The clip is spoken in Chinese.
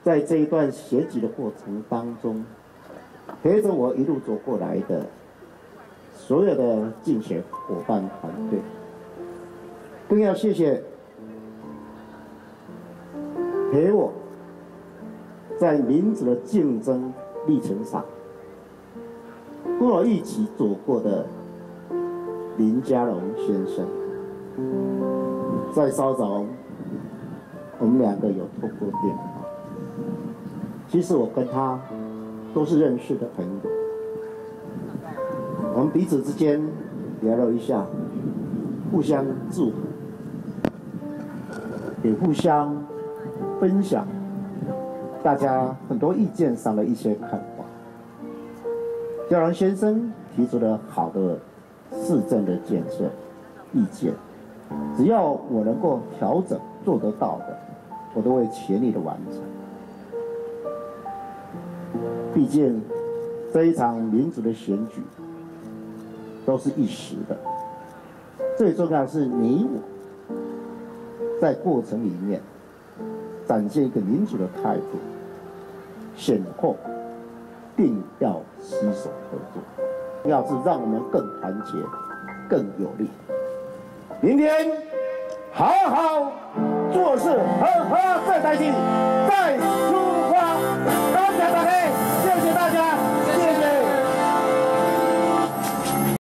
在这一段选举的过程当中，陪着我一路走过来的所有的竞选伙伴团队，更要谢谢陪我在民主的竞争历程上跟我一起走过的林佳龙先生。在稍早，我们两个有透过电话。其实我跟他都是认识的朋友，我们彼此之间聊了一下，互相祝福，也互相分享大家很多意见上的一些看法。佳龙先生提出了好的市政的建设意见，只要我能够调整做得到的，我都会全力的完成。毕竟这一场民主的选举都是一时的，最重要的是你我在过程里面展现一个民主的态度，选后定要携手合作，要是让我们更团结、更有力。明天好好做事，好好再台进，再出发。感谢大家，谢谢大家。